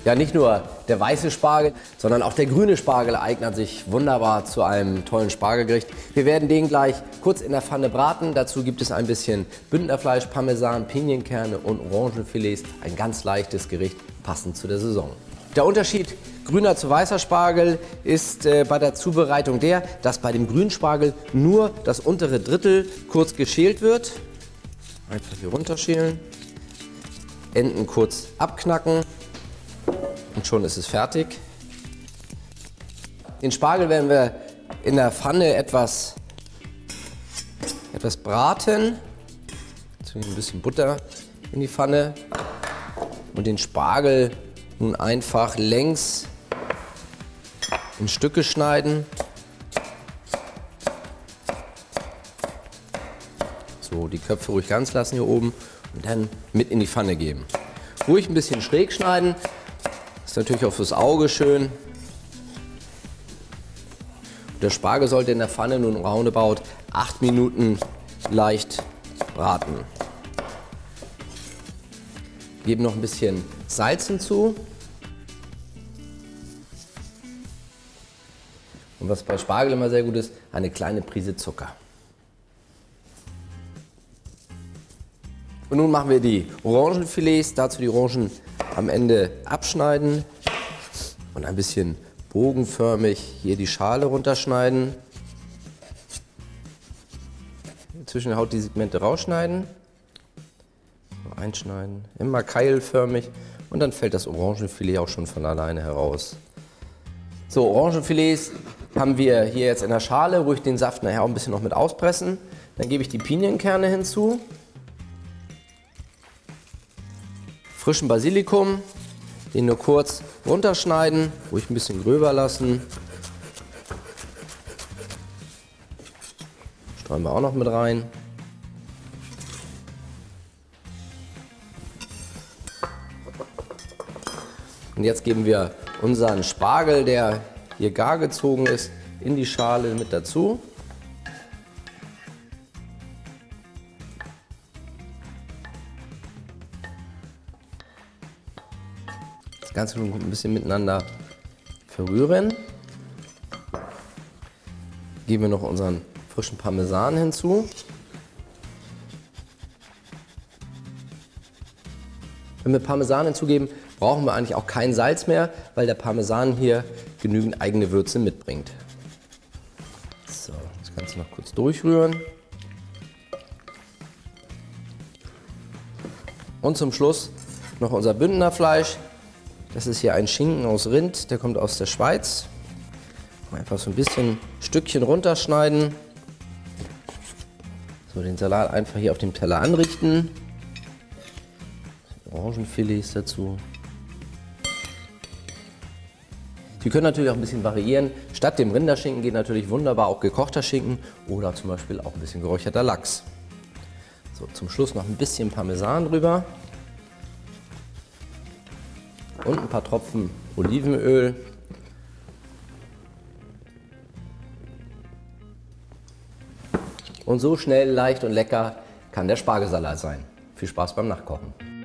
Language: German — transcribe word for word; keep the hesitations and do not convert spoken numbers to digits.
Ja, nicht nur der weiße Spargel, sondern auch der grüne Spargel eignet sich wunderbar zu einem tollen Spargelgericht. Wir werden den gleich kurz in der Pfanne braten. Dazu gibt es ein bisschen Bündnerfleisch, Parmesan, Pinienkerne und Orangenfilets. Ein ganz leichtes Gericht, passend zu der Saison. Der Unterschied grüner zu weißer Spargel ist äh, bei der Zubereitung der, dass bei dem grünen Spargel nur das untere Drittel kurz geschält wird. Einfach hier runterschälen, Enden kurz abknacken. Und schon ist es fertig. Den Spargel werden wir in der Pfanne etwas, etwas braten. Jetzt ein bisschen Butter in die Pfanne. Und den Spargel nun einfach längs in Stücke schneiden. So, die Köpfe ruhig ganz lassen hier oben und dann mit in die Pfanne geben. Ruhig ein bisschen schräg schneiden. Ist natürlich auch fürs Auge schön. Und der Spargel sollte in der Pfanne nun roundabout acht Minuten leicht braten. Geben noch ein bisschen Salz hinzu. Und was bei Spargel immer sehr gut ist, eine kleine Prise Zucker. Und nun machen wir die Orangenfilets, dazu die Orangen am Ende abschneiden und ein bisschen bogenförmig hier die Schale runterschneiden. Zwischen der Haut die Segmente rausschneiden, einschneiden, immer keilförmig und dann fällt das Orangenfilet auch schon von alleine heraus. So, Orangenfilets haben wir hier jetzt in der Schale, ruhig den Saft nachher auch ein bisschen noch mit auspressen. Dann gebe ich die Pinienkerne hinzu. Frischen Basilikum, den nur kurz runterschneiden, ruhig ein bisschen gröber lassen. Streuen wir auch noch mit rein. Und jetzt geben wir unseren Spargel, der hier gar gezogen ist, in die Schale mit dazu. Das Ganze nun ein bisschen miteinander verrühren. Geben wir noch unseren frischen Parmesan hinzu. Wenn wir Parmesan hinzugeben, brauchen wir eigentlich auch kein Salz mehr, weil der Parmesan hier genügend eigene Würze mitbringt. So, das Ganze noch kurz durchrühren. Und zum Schluss noch unser Bündnerfleisch. Das ist hier ein Schinken aus Rind, der kommt aus der Schweiz. Einfach so ein bisschen Stückchen runterschneiden. So, den Salat einfach hier auf dem Teller anrichten. Orangenfilets dazu. Sie können natürlich auch ein bisschen variieren. Statt dem Rinderschinken geht natürlich wunderbar auch gekochter Schinken oder zum Beispiel auch ein bisschen geräucherter Lachs. So, zum Schluss noch ein bisschen Parmesan drüber. Und ein paar Tropfen Olivenöl. Und so schnell, leicht und lecker kann der Spargelsalat sein. Viel Spaß beim Nachkochen.